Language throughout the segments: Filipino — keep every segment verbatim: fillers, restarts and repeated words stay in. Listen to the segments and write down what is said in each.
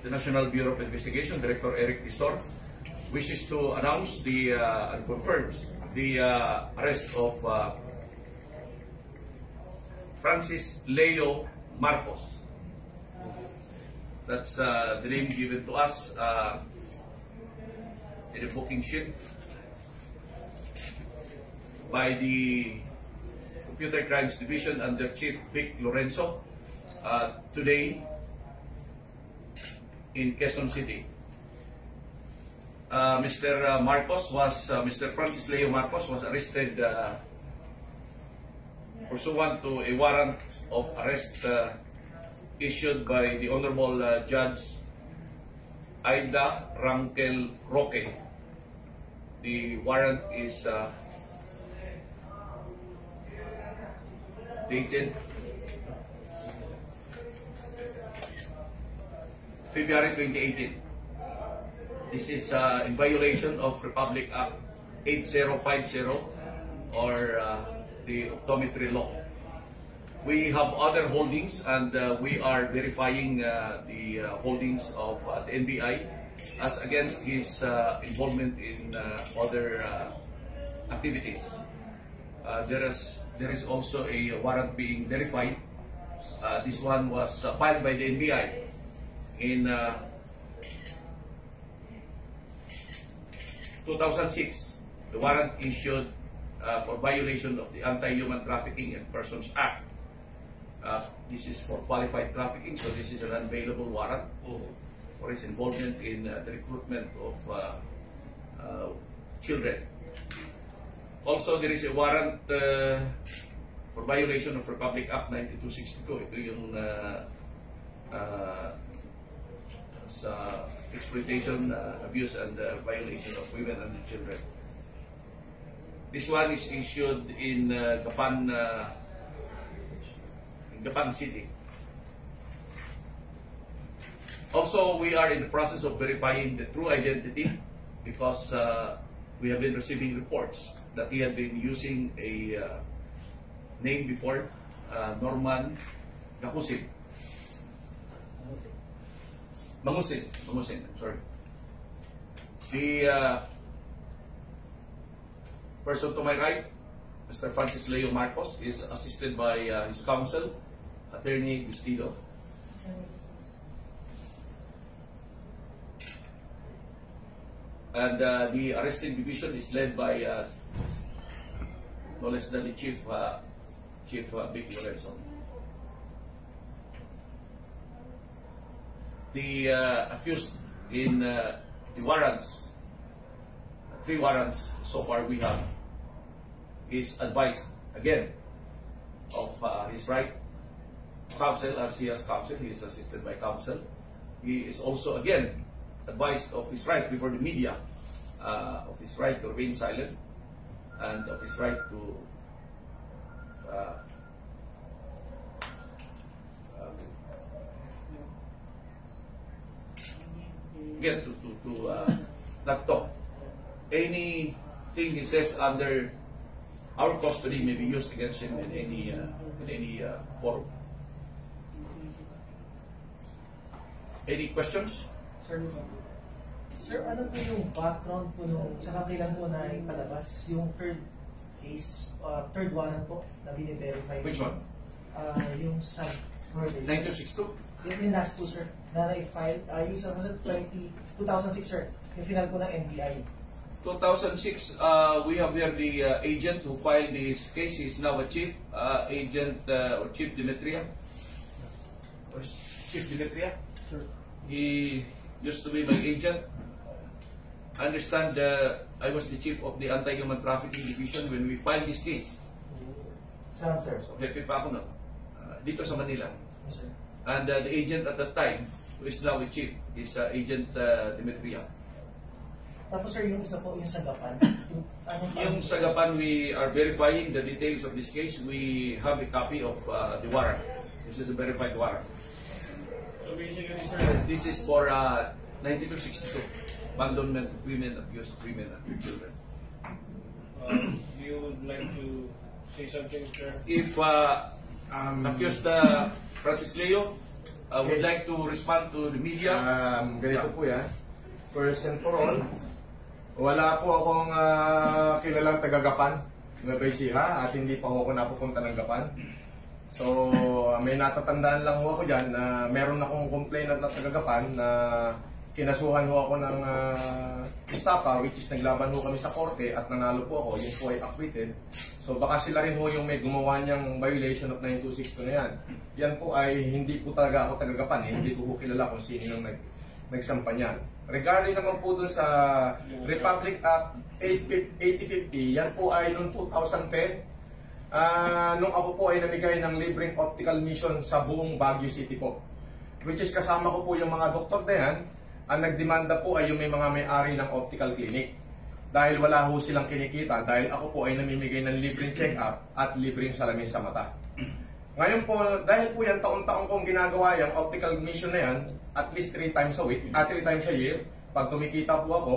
the National Bureau of Investigation, Director Eric Pistor, wishes to announce the uh, and confirms the uh, arrest of uh, Francis Leo Marcos. That's uh, the name given to us uh, in the booking sheet by the Computer Crimes Division under Chief Vic Lorenzo uh, today in Quezon City. Uh, Mister Marcos was, uh, Mister Francis Leo Marcos was arrested uh, pursuant to a warrant of arrest uh, issued by the Honorable uh, Judge Aida Rangel Roque. The warrant is uh, dated February twenty eighteen. This is uh, in violation of Republic Act eighty fifty or uh, the optometry law. We have other holdings, and uh, we are verifying uh, the uh, holdings of uh, the N B I as against his uh, involvement in uh, other uh, activities. Uh, there is there is also a warrant being verified. Uh, this one was uh, filed by the N B I in uh, two thousand six. The warrant issued uh, for violation of the Anti-Human Trafficking and Persons Act. Uh, this is for qualified trafficking, so this is an unavailable warrant for his involvement in uh, the recruitment of uh, uh, children. Also, there is a warrant uh, for violation of Republic Act ninety-two sixty-two. Ito yung uh, uh, sa exploitation, uh, abuse, and uh, violation of women and children. This one is issued in uh, Gapan, uh, in Gapan City. Also, we are in the process of verifying the true identity because uh, we have been receiving reports that he had been using a uh, name before, uh, Norman Gakusin. Mangusin, Mangusin, I'm sorry. The uh, person to my right, Mister Francis Leo Marcos, is assisted by uh, his counsel, Attorney Gustido. And uh, the arresting division is led by uh, no less than the Chief, uh, Chief uh, Vic Lorenzo. The uh, accused in uh, the warrants, three warrants so far we have, is advised again of uh, his right counsel, as he has counsel. He is assisted by counsel. He is also again advised of his right before the media, uh, of his right to remain silent, and of his right to uh, Again, to, to, to uh, not talk. Anything he says under our custody may be used against him in any uh, in any uh, forum. Any questions? Sir, sir, ano po yung background po nung sa kailan po na ipalabas yung third case, uh, third warrant po na bine-verify? Which one? Uh, yung sa nine two six two? Yung, yung last two, sir, na na-file, uh, yung sa two thousand six, sir, yung final po ng N B I. two thousand six, uh, we have here the uh, agent who filed this case. He is now a chief, uh, agent, uh, or Chief Demetria. Chief Demetria? Sure. He used to be my agent. I understand uh, I was the chief of the Anti-Human Trafficking Division when we filed this case. Saan, sir? So, happy pa ako na. Uh, dito sa Manila. Yes, sir. And uh, the agent at that time, who is now a chief, is uh, Agent uh, Demetria. Tapos, sir, yung isa po, yung Sagapan. Yung Sagapan, we are verifying the details of this case. We have a copy of uh, the warrant. This is a verified warrant. So basically, sir, this is for uh, ninety-two sixty-two, abandonment of women, abuse of women and their children. uh, you would like to say something, sir? If uh, Um, accused uh, Francis Leo uh, would like to respond to the media? Um, ganito po yan. First and for all, wala po akong uh, kilalang taga-Gapan na Ecija at hindi pa ako napupunta ng Gapan. So, uh, may natatandaan lang ho ako dyan na meron akong complainant na taga-Gapan na kinasuhan ho ako ng uh, estafa, which is naglaban ho kami sa korte at nanalo po ako, yun po ay acquitted. So baka sila rin ho yung may gumawa niyang violation of nine two six two na yan. Yan po ay hindi po talaga ako taga-Gapan, eh. Hindi ko po kilala kung sino yung nag, nagsampa niyan. Regarding naman po dun sa Republic Act eighty fifty, yan po ay noong two thousand ten, uh, nung ako po ay namigay ng libreng optical mission sa buong Baguio City po. Which is kasama ko po yung mga doktor na yan. Ang nagdemanda po ay yung may mga may-ari ng optical clinic. Dahil wala ho silang kinikita, dahil ako po ay namimigay ng libreng check-up at libreng salamin sa mata. Ngayon po, dahil po yan taon-taon kong ginagawa yung optical mission na yan, at least three times a week, at three times a year, pag kumikita po ako,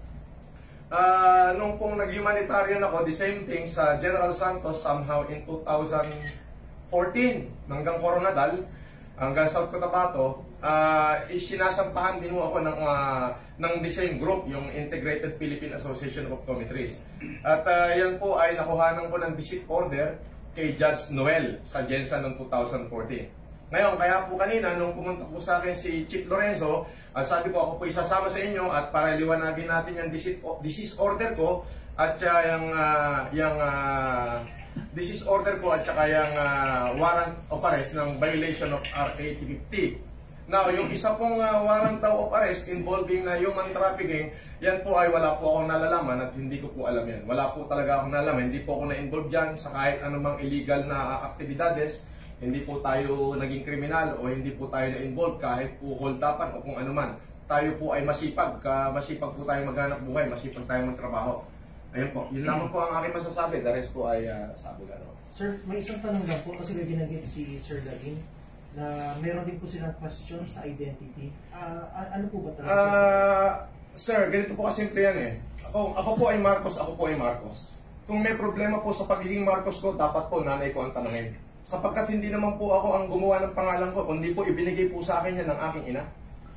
uh, nung pong nag-humanitarian ako, the same thing sa General Santos somehow in two thousand fourteen, hanggang Coronadal, hanggang South Cotabato, uh, sinasampahan din mo ako ng, uh, ng the same group, yung Integrated Philippine Association of Optometrists. At uh, yan po ay nakuhanan ko ng visit order kay Judge Noel sa Jensen noong two thousand fourteen. Ngayon, kaya po kanina, nung pumunta po sa akin si Chief Lorenzo, uh, sabi ko ako po isasama sa inyo at para liwanagin natin yung disease order ko at uh, yung, uh, yung uh, disease order ko at saka yung uh, warrant of arrest ng violation of R eighty fifty. Now, yung isa pong uh, warrant of arrest involving na human trafficking, yan po ay wala po akong nalalaman at hindi ko po alam yan. Wala po talaga akong nalalaman. Hindi po ako na-involve dyan sa kahit anumang illegal na aktibidades. Hindi po tayo naging kriminal o hindi po tayo na-involve kahit po hold-upan o kung anuman. Tayo po ay masipag. Ka, masipag po tayo maghanap buhay. Masipag tayo magtrabaho. Ayun po. Yun lamang po ang aking masasabi. The rest po ay uh, sabugano. Sir, may isang tanong lang po kasi may binanggit si Sir Davin na meron din po silang question sa identity. Uh, ano po ba talaga? Uh, sir, ganito po kasimple yan eh. Ako, ako po ay Marcos, ako po ay Marcos. Kung may problema po sa pagiging Marcos ko, dapat po nanay ko ang tanungin. Sapagkat hindi naman po ako ang gumawa ng pangalan ko, kundi po ibinigay po sa akin yan ng aking ina.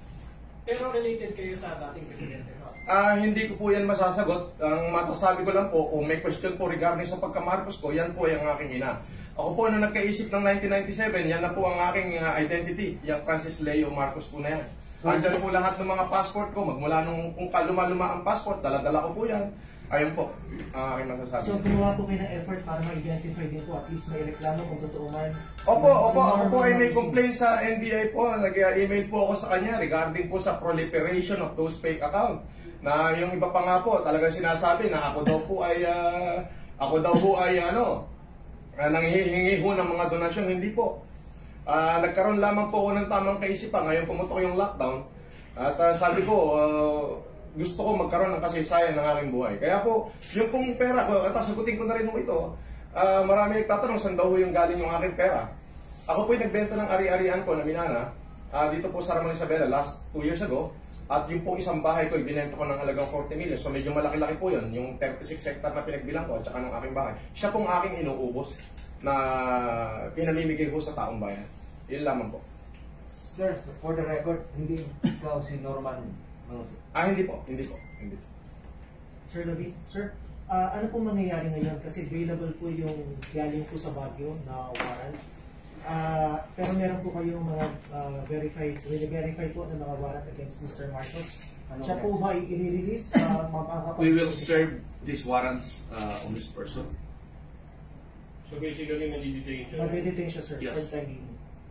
Pero related kayo sa dating presidente, no? Ah, uh, hindi ko po yan masasagot. Ang matasabi ko lang po, kung may question po regarding sa pagka-Marcos ko, yan po yung aking ina. Ako po na nagkaisip ng nineteen ninety-seven, yan na po ang aking uh, identity, yung Francis Leo Marcos po na yan. So, andyan po lahat ng mga passport ko, magmula nung kung kaluma-luma ang passport, dala-dala ko po yan. Ayun po, ang aking masasabi. So, gumawa po kayo ng effort para ma-identify din po, at least may reklamo kung totoo man. Opo, opo, ako po ay may complaint sa N B I po, nag-email po ako sa kanya regarding po sa proliferation of those fake account. Na yung iba pa nga po, talagang sinasabi na ako daw po ay, uh, ako daw po ay ano, uh, nanghihingi ho ng mga donasyon, hindi po. Uh, nagkaroon lamang po ako ng tamang kaisipan, ngayon pumutok yung lockdown. At uh, sabi ko, uh, gusto ko magkaroon ng kasaysayan ng aking buhay. Kaya po, yung pong pera ko, at sagutin ko na rin mo ito, uh, marami nagtatanong saan daw yung galing yung aking pera. Ako po'y nagbenta ng ari-arian ko na minana, uh, dito po sa Ramon Isabela, last two years ago. At yung pong isang bahay ko, ibinenta ko ng halagang forty million. So medyo malaki-laki po yun, yung thirty-six hectare na pinagbilang ko at saka ng aking bahay. Siya pong aking inuubos na pinamimigay ko sa taong bayan. Yun lamang po. Sir, for the record, hindi ikaw si Norman. Ah, hindi po, hindi po, hindi po. Sir David, sir, uh, ano pong mangyayari ngayon? Kasi available po yung galing po sa Baguio na warrant. Uh, pero meron po kayong mga uh, verified, verify po na mga warrant against Mister Marcos. Ano siya po ba i-release? Uh, We will serve these warrants uh, on this person. So basically, mali-detain siya. Mali-detain siya, sir, Yes. for time being.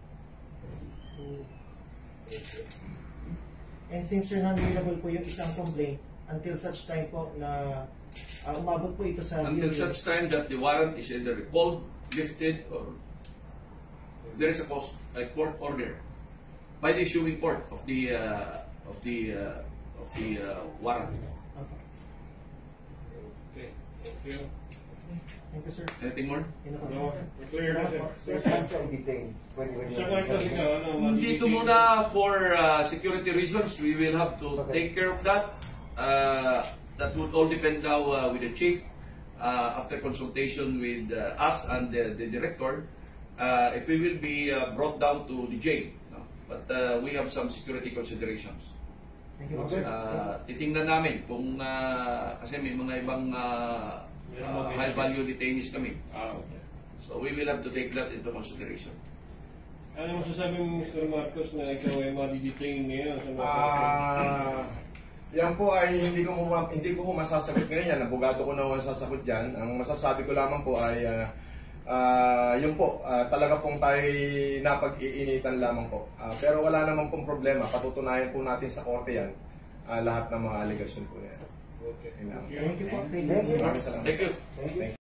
And since you're non-available po yung isang complaint, until such time po na uh, umabot po ito sa... Until such time that the warrant is either recalled, lifted, or there is a, cost, a court order by the issuing court of the uh, of the uh, of the uh, warrant. Okay. Okay, thank you. Thank you, sir. Anything more? No, clear na Sir, sir. saan siya i-detain? When you Siya nga kasi nga, ano, Dito mali-detain. muna for uh, security reasons, we will have to take care of that. Uh, that would all depend now uh, with the chief uh, after consultation with uh, us and the, the director. Uh, if we will be uh, brought down to the jail. No? But uh, we have some security considerations. Thank you, sir. Uh, titingnan namin kung uh, kasi may mga ibang uh, uh, high value detainees kami. Ah, okay. So we will have to take that into consideration. Ano masasabi mo, Mister Marcos, na ikaw ay madidetain ngayon sa mga Ah, yan po ay hindi ko po, hindi ko po masasagot ngayon yan. Abogado ko na ako masasagot dyan. Ang masasabi ko lamang po ay uh, uh, yun po, uh, talaga pong tayo napag-iinitan lamang po. Uh, pero wala naman pong problema. Patutunayan po natin sa korte yan uh, lahat ng mga allegation po na yan. Okay. Yun lang. Thank you po. Thank you. Maraming salamat. Thank you. Thank you.